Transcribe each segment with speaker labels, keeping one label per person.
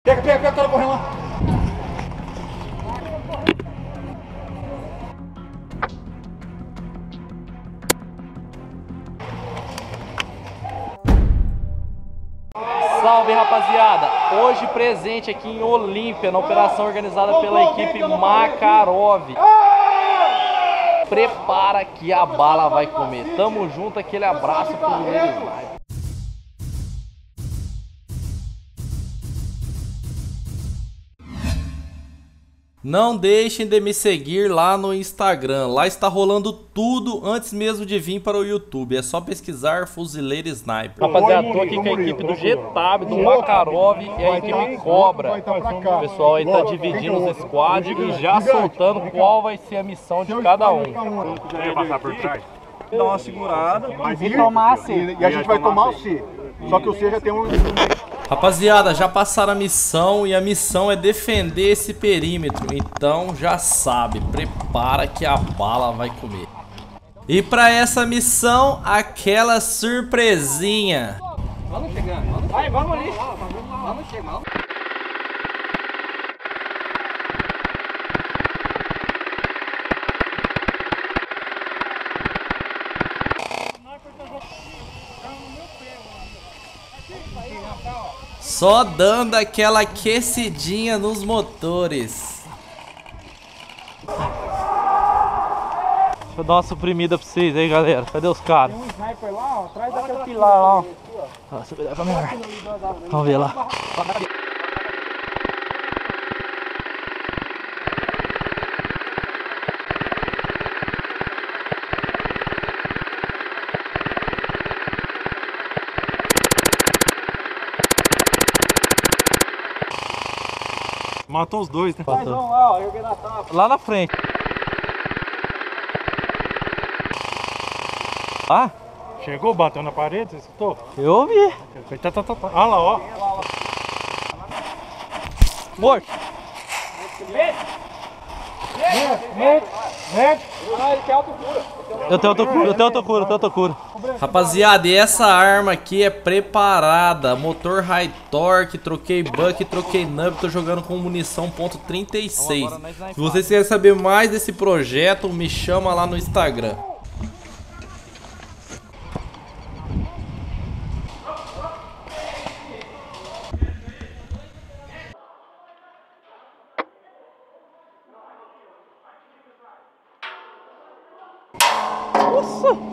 Speaker 1: Pega, cara, correndo lá.
Speaker 2: Salve, rapaziada! Hoje presente aqui em Olímpia, na operação organizada pela equipe Makarov. Prepara que a bala vai comer. Tamo junto, aquele abraço pro Sniper. Não deixem de me seguir lá no Instagram. Lá está rolando tudo antes mesmo de vir para o YouTube. É só pesquisar Fuzileiro Sniper. Rapaziada, tô aqui com a equipe do Getab, do Makarov e a equipe Cobra. O pessoal aí tá dividindo os squads e já soltando qual vai ser a missão de cada um.
Speaker 3: Quer passar por trás?
Speaker 1: Dá uma segurada
Speaker 4: e tomar a C.
Speaker 1: E a gente vai tomar o C. Só que o C já tem um...
Speaker 2: Rapaziada, já passaram a missão e a missão é defender esse perímetro. Então já sabe, prepara que a bala vai comer. E pra essa missão, aquela surpresinha.
Speaker 4: Vamos chegando. Vai, vamos ali. Vamos chegando.
Speaker 2: Só dando aquela aquecidinha nos motores. Deixa eu dar uma suprimida pra vocês aí, galera. Cadê os caras?
Speaker 4: Tem um sniper lá, ó, atrás daquele pilar lá, ó.
Speaker 2: Vamos ver lá.
Speaker 3: Matou os dois, né?
Speaker 4: Mais um lá, ó, erguei na tapa.
Speaker 2: Lá na frente. Ah,
Speaker 3: Chegou, bateu na parede, você escutou?
Speaker 2: eu ouvi.
Speaker 3: Olha lá, ó.
Speaker 2: Morto.
Speaker 4: Ah, ele tem autocura.
Speaker 2: Eu tenho autocura. Rapaziada, e essa arma aqui é preparada. Motor high torque, troquei buck, troquei nub, tô jogando com munição .36. Se vocês querem saber mais desse projeto, me chama lá no Instagram. Nossa!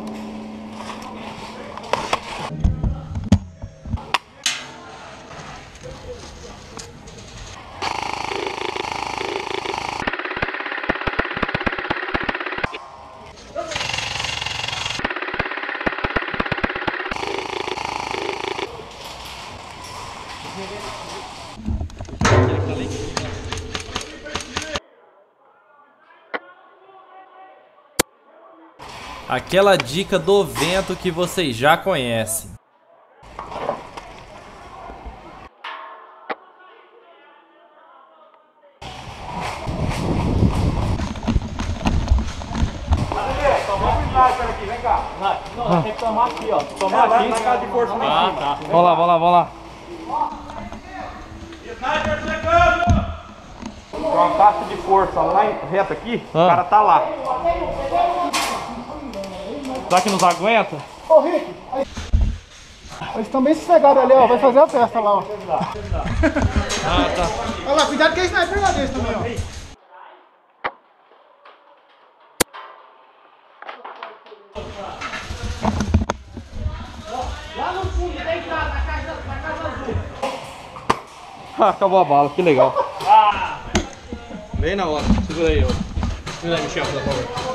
Speaker 2: Aquela dica do vento que vocês já conhecem.
Speaker 4: Vem cá. Não, tem que tomar aqui, ó. Tomar aqui. Na casa de força.
Speaker 2: Ah, tá. Vamos lá.
Speaker 4: Sniper chegando! Uma caixa de força lá reto aqui, o cara tá lá.
Speaker 2: Será que nos aguenta?
Speaker 1: Ô, Rick! Eles estão bem sossegados ali, ó. Vai fazer a festa lá, ó.
Speaker 2: Ah, tá.
Speaker 1: Olha lá, cuidado que é sniper lá desse também, ó.
Speaker 4: Lá no fundo, deitado, na casa azul.
Speaker 2: Ah, acabou a bala, que legal. Bem na hora, segura aí, ó. Segura aí, Michel, por favor.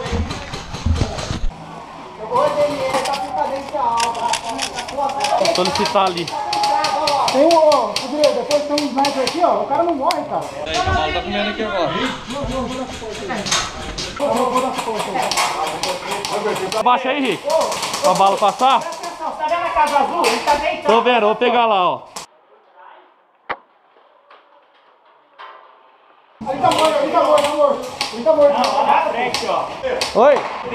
Speaker 2: Vou solicitar ali.
Speaker 1: Tem um, ó, depois tem um sniper aqui, ó. O cara não morre, cara.
Speaker 2: Aí, a bala tá comendo aqui agora. Abaixa aí, Rick. Pra bala passar.
Speaker 4: Presta atenção, tá vendo a casa azul? Ele tá deitado.
Speaker 2: Tô vendo, vou pegar lá, ó.
Speaker 1: Ele tá morto.
Speaker 4: Não, lá na frente, ó.
Speaker 2: Oi?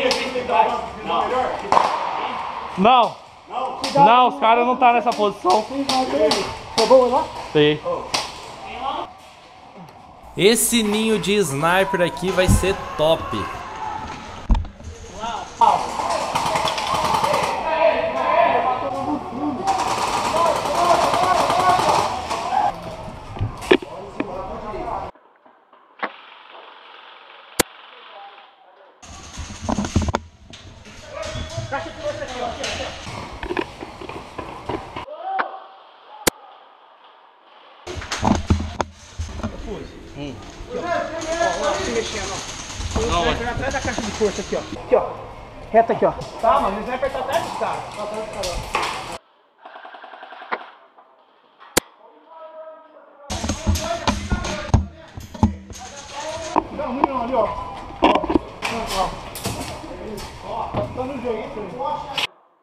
Speaker 4: Não.
Speaker 2: Não, os caras não tá nessa posição.
Speaker 1: Pegou lá?
Speaker 2: Sei. Esse ninho de sniper aqui vai ser top.
Speaker 1: Não, vai atrás da caixa de força aqui, ó. Aqui, ó. Reta aqui, ó. Tá, mano, eles vão apertar atrás dos caras. Tá atrás dos caras. Não, não, ali, ó. Ó. Tá no jogo.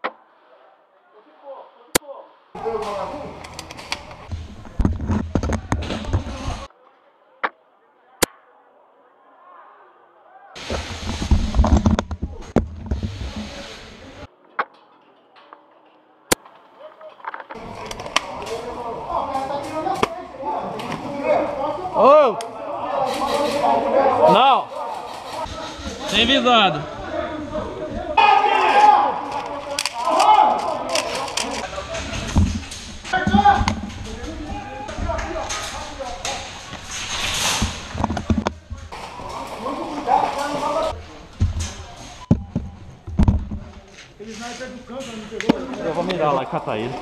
Speaker 2: Ô! Não! Tem visado. Eu vou mirar lá e catar ele.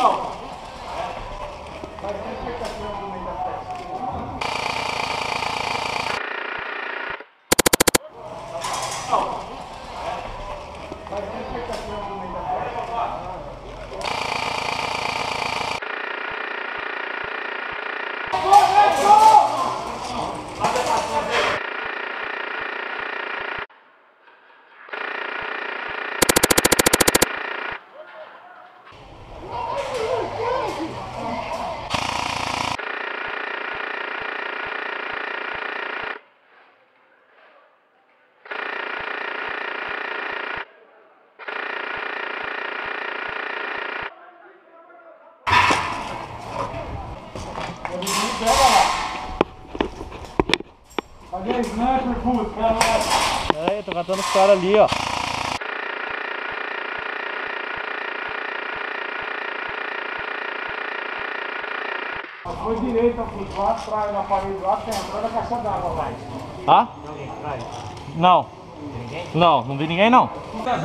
Speaker 1: Cadê a sniper, puto?
Speaker 2: É, tô catando os caras ali, ó.
Speaker 1: Foi direita, puto. Lá atrás, na parede, lá tem atrás da caixa d'água lá.
Speaker 2: Ah? Não. Não, não vi ninguém não.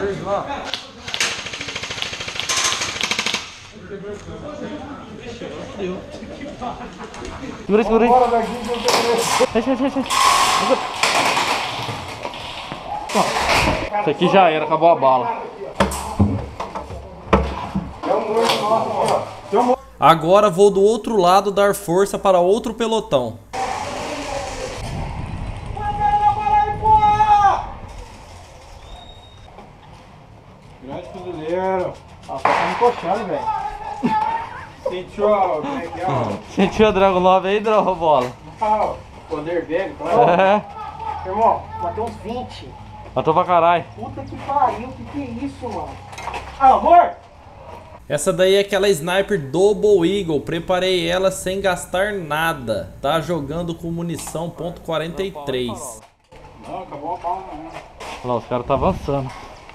Speaker 2: Segura, segura aí. Deixa. Isso aqui já era, acabou a bala. Agora vou do outro lado dar força para outro pelotão.
Speaker 1: Grande fuzileiro. Ah, tá me coxando, velho.
Speaker 2: Sentiu a Dragon 9 aí, bola?
Speaker 1: Ah, poder velho, claro.
Speaker 2: É.
Speaker 1: Irmão, bateu uns 20.
Speaker 2: Matou pra caralho.
Speaker 1: Puta que pariu, que é isso, mano? Ah, amor!
Speaker 2: Essa daí é aquela sniper Double Eagle. Preparei ela sem gastar nada. Tá jogando com munição .43.
Speaker 1: Não, acabou a bala, não.
Speaker 2: Olha lá, os caras tá avançando.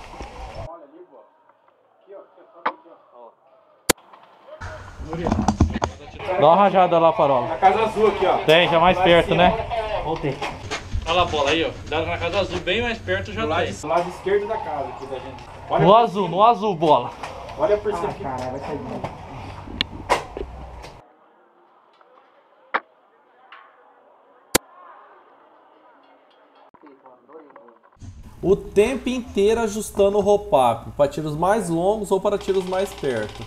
Speaker 2: Dá uma rajada lá, Parola.
Speaker 1: Na casa azul aqui, ó.
Speaker 2: Tem, já mais perto, né?
Speaker 1: Voltei.
Speaker 2: Olha lá a bola aí, ó. Cuidado na casa azul, bem mais perto já tem.
Speaker 1: Do lado esquerdo da casa aqui da gente.
Speaker 2: No azul, bola.
Speaker 1: Olha por cima aqui. Caralho, vai sair.
Speaker 2: O tempo inteiro ajustando o roll-up para tiros mais longos ou para tiros mais perto.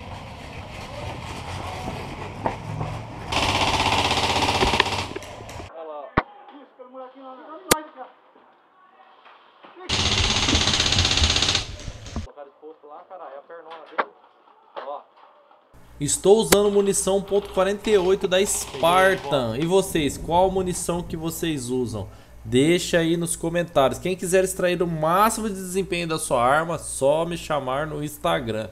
Speaker 2: Estou usando munição .48 da Spartan. E vocês, qual munição que vocês usam? Deixa aí nos comentários. Quem quiser extrair o máximo de desempenho da sua arma, só me chamar no Instagram.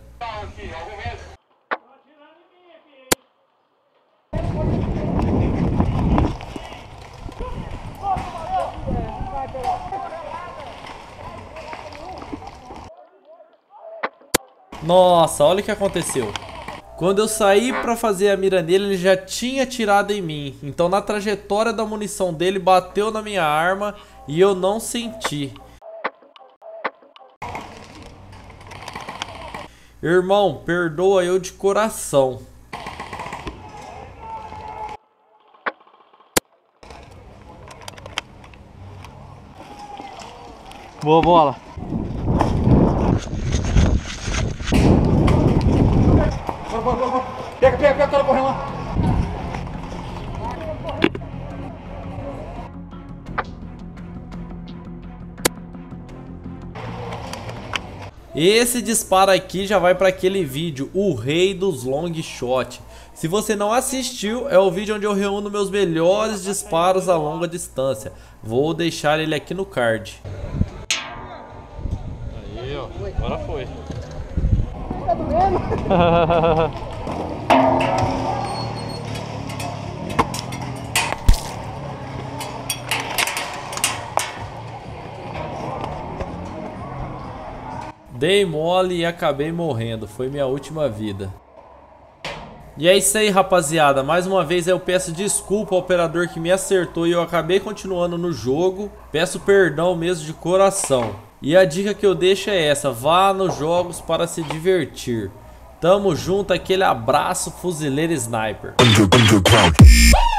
Speaker 2: Nossa, olha o que aconteceu. Quando eu saí pra fazer a mira nele, ele já tinha atirado em mim. Então na trajetória da munição dele, bateu na minha arma e eu não senti. Irmão, perdoa eu de coração.
Speaker 5: Boa bola.
Speaker 1: Bora. Pega o cara correndo lá.
Speaker 2: Esse disparo aqui já vai para aquele vídeo, o rei dos long shot. Se você não assistiu, é o vídeo onde eu reúno meus melhores disparos a longa distância. Vou deixar ele aqui no card.
Speaker 3: Aí, ó. Agora foi.
Speaker 1: Tá doendo?
Speaker 2: Dei mole e acabei morrendo. Foi minha última vida. E é isso aí, rapaziada. Mais uma vez eu peço desculpa ao operador que me acertou e eu acabei continuando no jogo. Peço perdão mesmo de coração. E a dica que eu deixo é essa: vá nos jogos para se divertir. Tamo junto, aquele abraço, fuzileiro sniper.